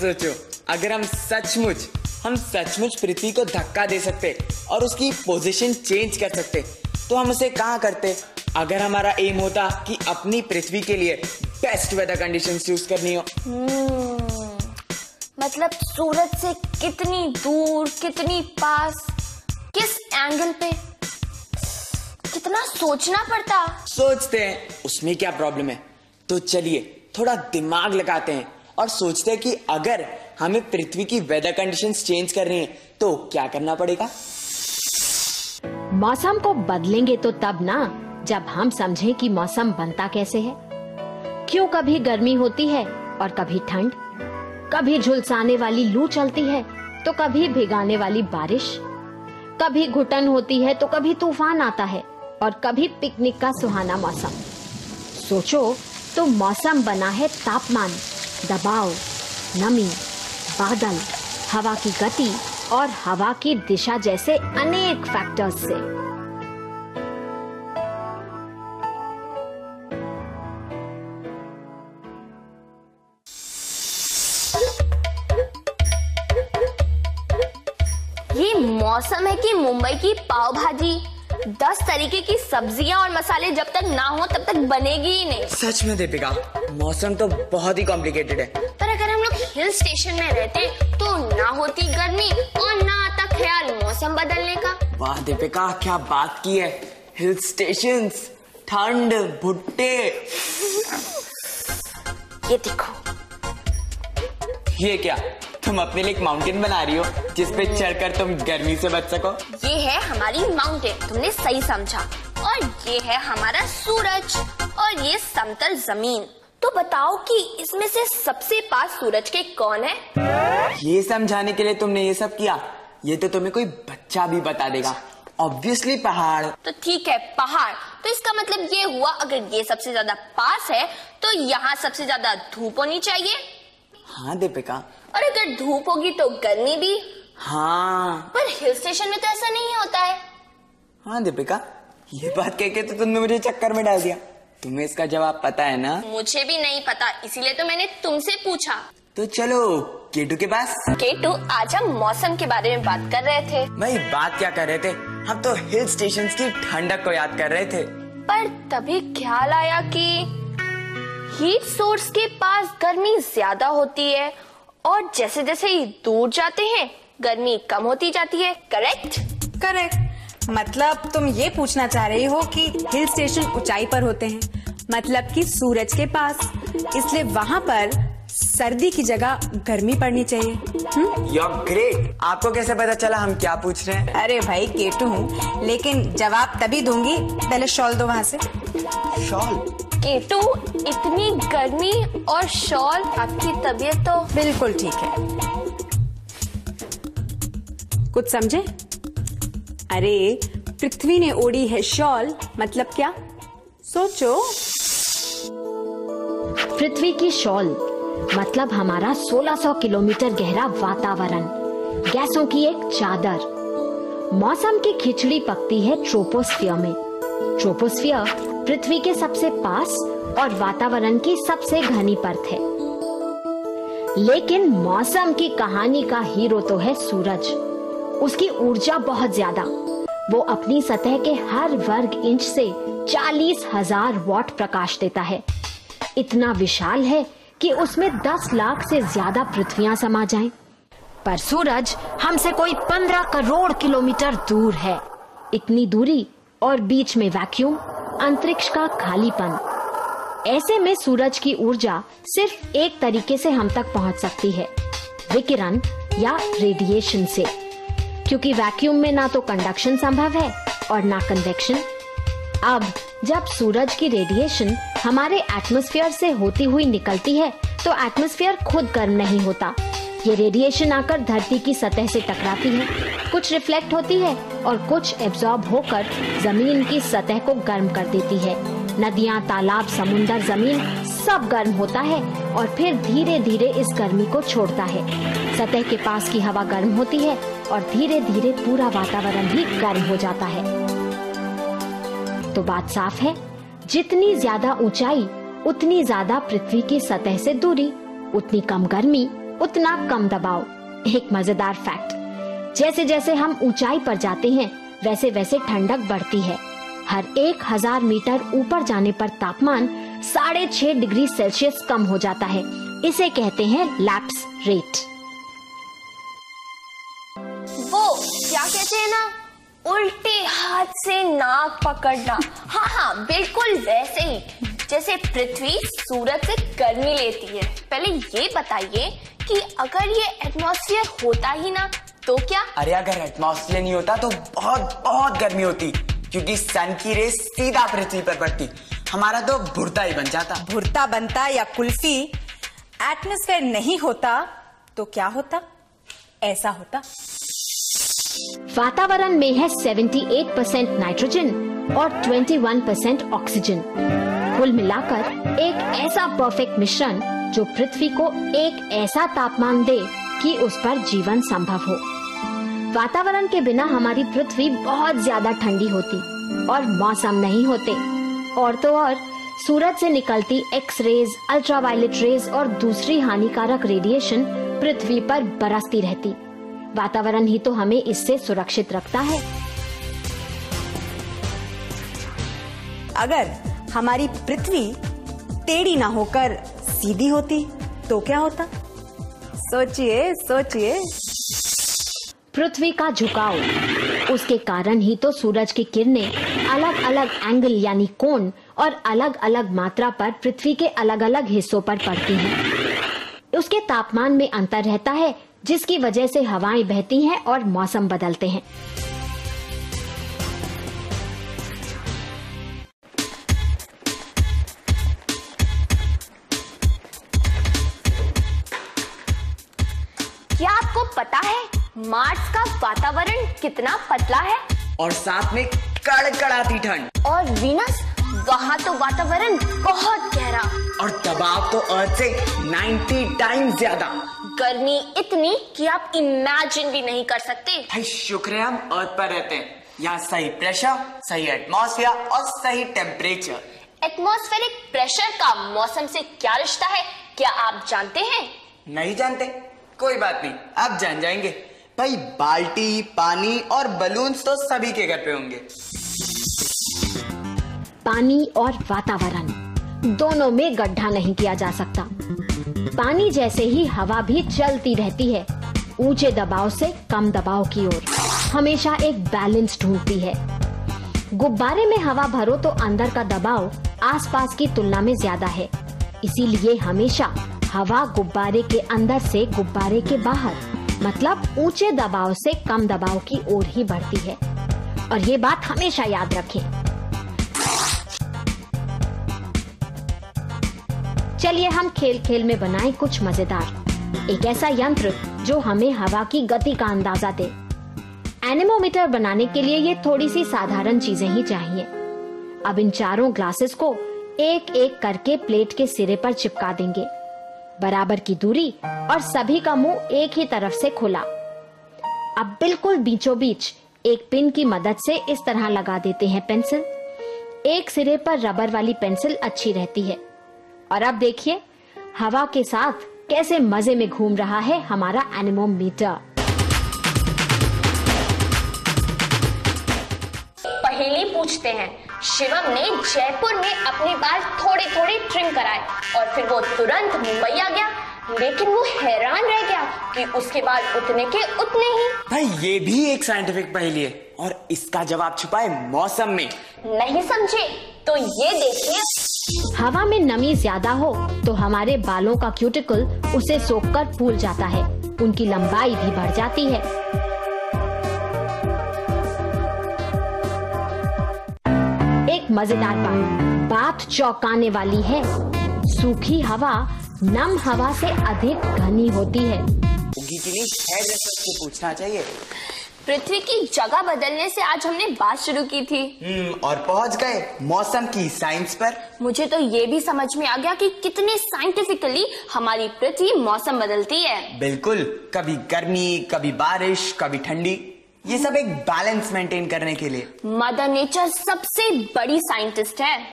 सोचो, अगर हम सचमुच पृथ्वी को धक्का दे सकते और उसकी पोजीशन चेंज कर सकते तो हम उसे कहाँ करते। अगर हमारा एम होता कि अपनी पृथ्वी के लिए बेस्ट वेदर कंडीशंस चूज करनी हो। मतलब सूरज से कितनी दूर, कितनी पास, किस एंगल पे, कितना सोचना पड़ता। सोचते हैं, उसमें क्या प्रॉब्लम है। तो चलिए थोड़ा दिमाग लगाते हैं और सोचते हैं कि अगर हमें पृथ्वी की वेदर कंडीशंस चेंज करनी है तो क्या करना पड़ेगा। मौसम को बदलेंगे तो तब ना, जब हम समझें कि मौसम बनता कैसे है, क्यों कभी गर्मी होती है और कभी ठंड, कभी झुलसाने वाली लू चलती है तो कभी भिगाने वाली बारिश, कभी घुटन होती है तो कभी तूफान आता है और कभी पिकनिक का सुहाना मौसम। सोचो तो मौसम बना है तापमान, दबाव, नमी, बादल, हवा की गति और हवा की दिशा जैसे अनेक फैक्टर्स से। ये मौसम है कि मुंबई की पाव भाजी 10 तरीके की सब्जियां और मसाले जब तक ना हो तब तक बनेगी ही नहीं। सच में दीपिका, मौसम तो बहुत ही कॉम्प्लिकेटेड है। पर अगर हम लोग हिल स्टेशन में रहते तो ना होती गर्मी और ना आता ख्याल मौसम बदलने का। वाह दीपिका, क्या बात की है। हिल स्टेशंस, ठंड, भुट्टे। ये देखो, ये क्या, तुम अपने लिए एक माउंटेन बना रही हो जिसपे चढ़कर तुम गर्मी से बच सको। ये है हमारी माउंटेन, तुमने सही समझा। और ये है हमारा सूरज और ये समतल जमीन। तो बताओ कि इसमें से सबसे पास सूरज के कौन है? ये समझाने के लिए तुमने ये सब किया, ये तो तुम्हें कोई बच्चा भी बता देगा। ऑब्वियसली पहाड़। तो ठीक है, पहाड़। तो इसका मतलब ये हुआ, अगर ये सबसे ज्यादा पास है तो यहाँ सबसे ज्यादा धूप होनी चाहिए। हाँ दीपिका। और अगर धूप होगी तो गर्मी भी। हाँ, पर हिल स्टेशन में तो ऐसा नहीं होता है। हाँ दीपिका, ये बात कह के तो तुमने मुझे चक्कर में डाल दिया। तुम्हें इसका जवाब पता है ना? मुझे भी नहीं पता, इसीलिए तो मैंने तुमसे पूछा। तो चलो केटू के पास। केटू, आज हम मौसम के बारे में बात कर रहे थे। भाई बात क्या कर रहे थे, हम तो हिल स्टेशंस की ठंडक को याद कर रहे थे। पर तभी ख्याल आया कि हीट सोर्स के पास गर्मी ज्यादा होती है और जैसे जैसे ही दूर जाते हैं गर्मी कम होती जाती है। करेक्ट? करेक्ट। मतलब तुम ये पूछना चाह रही हो कि हिल स्टेशन ऊंचाई पर होते हैं, मतलब कि सूरज के पास, इसलिए वहाँ पर सर्दी की जगह गर्मी पड़नी चाहिए। You're great। आपको कैसे पता चला हम क्या पूछ रहे हैं? अरे भाई केटू हूँ, लेकिन जवाब तभी दूंगी, पहले शॉल दो वहाँ से। शॉल? केटू, इतनी गर्मी और शॉल, आपकी तबीयत तो बिल्कुल ठीक है। कुछ समझे? अरे पृथ्वी ने ओढ़ी है शॉल, मतलब क्या? सोचो। पृथ्वी की शॉल मतलब हमारा 1600 किलोमीटर गहरा वातावरण, गैसों की एक चादर। मौसम की खिचड़ी पकती है ट्रोपोस्फियर में। ट्रोपोस्फियर पृथ्वी के सबसे पास और वातावरण की सबसे घनी परत है। लेकिन मौसम की कहानी का हीरो तो है सूरज। उसकी ऊर्जा बहुत ज्यादा। वो अपनी सतह के हर वर्ग इंच से 40,000 वॉट प्रकाश देता है। इतना विशाल है कि उसमें 10 लाख से ज्यादा पृथ्वियां समा जाएं। पर सूरज हमसे कोई 15 करोड़ किलोमीटर दूर है। इतनी दूरी और बीच में वैक्यूम, अंतरिक्ष का खालीपन। ऐसे में सूरज की ऊर्जा सिर्फ एक तरीके से हम तक पहुंच सकती है, विकिरण या रेडिएशन से, क्योंकि वैक्यूम में ना तो कंडक्शन संभव है और ना कन्वेक्शन। अब जब सूरज की रेडिएशन हमारे एटमॉस्फेयर से होती हुई निकलती है तो एटमॉस्फेयर खुद गर्म नहीं होता। ये रेडिएशन आकर धरती की सतह से टकराती है, कुछ रिफ्लेक्ट होती है और कुछ एब्जॉर्ब होकर जमीन की सतह को गर्म कर देती है। नदियाँ, तालाब, समुंदर, जमीन सब गर्म होता है और फिर धीरे धीरे इस गर्मी को छोड़ता है। सतह के पास की हवा गर्म होती है और धीरे धीरे पूरा वातावरण भी गर्म हो जाता है। तो बात साफ है, जितनी ज्यादा ऊंचाई उतनी ज्यादा पृथ्वी की सतह से दूरी, उतनी कम गर्मी उतना कम दबाव। एक मजेदार फैक्ट, जैसे जैसे हम ऊंचाई पर जाते हैं वैसे वैसे ठंडक बढ़ती है। हर 1000 मीटर ऊपर जाने पर तापमान 6.5 डिग्री सेल्सियस कम हो जाता है। इसे कहते हैं लैप्स रेट। वो क्या कहते हैं ना, उल्टे हाथ से नाक पकड़ना। हाँ, बिल्कुल वैसे ही जैसे पृथ्वी सूरज से गर्मी लेती है। पहले ये बताइए कि अगर ये एटमॉस्फेयर होता ही ना तो क्या? अरे अगर एटमॉस्फेयर नहीं होता तो बहुत बहुत गर्मी होती, क्योंकि सन की रेस सीधा पृथ्वी पर पड़ती। हमारा तो भुर्ता ही बन जाता। भुर्ता बनता या कुल्फी। एटमॉस्फेयर नहीं होता तो क्या होता? ऐसा होता। वातावरण में है 78% नाइट्रोजन और 21% ऑक्सीजन। कुल मिलाकर एक ऐसा परफेक्ट मिश्रण जो पृथ्वी को एक ऐसा तापमान दे कि उस पर जीवन संभव हो। वातावरण के बिना हमारी पृथ्वी बहुत ज्यादा ठंडी होती और मौसम नहीं होते। और तो और सूरज से निकलती एक्स रेज, अल्ट्रावायलेट रेज और दूसरी हानिकारक रेडिएशन पृथ्वी पर बरसती रहती। वातावरण ही तो हमें इससे सुरक्षित रखता है। अगर हमारी पृथ्वी टेढ़ी ना होकर सीधी होती तो क्या होता? सोचिए सोचिए। पृथ्वी का झुकाव, उसके कारण ही तो सूरज की किरणें अलग अलग एंगल यानी कोण और अलग अलग मात्रा पर पृथ्वी के अलग अलग हिस्सों पर पड़ती हैं। उसके तापमान में अंतर रहता है, जिसकी वजह से हवाएं बहती हैं और मौसम बदलते हैं। क्या आपको पता है मार्स का वातावरण कितना पतला है? और साथ में कड़कड़ाती ठंड। और वीनस, वहाँ तो वातावरण बहुत गहरा और दबाव तो अर्थ से 90 टाइम्स ज्यादा। गर्मी इतनी कि आप इमेजिन भी नहीं कर सकते। भाई शुक्र है हम अर्थ पर रहते हैं। यहाँ सही प्रेशर, सही एटमॉस्फेयर और सही टेम्परेचर। एटमॉस्फेरिक प्रेशर का मौसम से क्या रिश्ता है, क्या आप जानते हैं? नहीं जानते? कोई बात नहीं, अब जान जाएंगे। भाई बाल्टी, पानी और बलून्स तो सभी के घर पे होंगे। पानी और वातावरण दोनों में गड्ढा नहीं किया जा सकता। पानी जैसे ही हवा भी चलती रहती है, ऊंचे दबाव से कम दबाव की ओर हमेशा एक बैलेंस ढूंढती है। गुब्बारे में हवा भरो तो अंदर का दबाव आसपास की तुलना में ज्यादा है, इसीलिए हमेशा हवा गुब्बारे के अंदर से गुब्बारे के बाहर, मतलब ऊंचे दबाव से कम दबाव की ओर ही बढ़ती है। और ये बात हमेशा याद रखें। चलिए हम खेल खेल में बनाएं कुछ मजेदार, एक ऐसा यंत्र जो हमें हवा की गति का अंदाजा दे। एनेमोमीटर बनाने के लिए ये थोड़ी सी साधारण चीजें ही चाहिए। अब इन चारों ग्लासेस को एक एक करके प्लेट के सिरे पर चिपका देंगे, बराबर की दूरी और सभी का मुंह एक ही तरफ से खुला। अब बिल्कुल बीचों बीच एक पिन की मदद से इस तरह लगा देते हैं पेंसिल। एक सिरे पर रबर वाली पेंसिल अच्छी रहती है। और अब देखिए हवा के साथ कैसे मजे में घूम रहा है हमारा एनेमोमीटर। पहेली पूछते हैं। शिवम ने जयपुर में अपने बाल थोड़े थोड़े ट्रिम कराए और फिर वो तुरंत मुंबई आ गया, लेकिन वो हैरान रह गया कि उसके बाल उतने के उतने ही। भाई ये भी एक साइंटिफिक पहेली है और इसका जवाब छुपा है मौसम में। नहीं समझे तो ये देखिए। हवा में नमी ज्यादा हो तो हमारे बालों का क्यूटिकल उसे सोखकर फूल जाता है, उनकी लंबाई भी बढ़ जाती है। एक मजेदार बात चौंकाने वाली है। सूखी हवा नम हवा से अधिक घनी होती है। उगी की नहीं है, जैसे पूछना चाहिए। पृथ्वी की जगह बदलने से आज हमने बात शुरू की थी और पहुंच गए मौसम की साइंस पर। मुझे तो ये भी समझ में आ गया कि कितने साइंटिफिकली हमारी पृथ्वी मौसम बदलती है। बिल्कुल, कभी गर्मी, कभी बारिश, कभी ठंडी, ये सब एक बैलेंस मेंटेन करने के लिए। मदर नेचर सबसे बड़ी साइंटिस्ट है।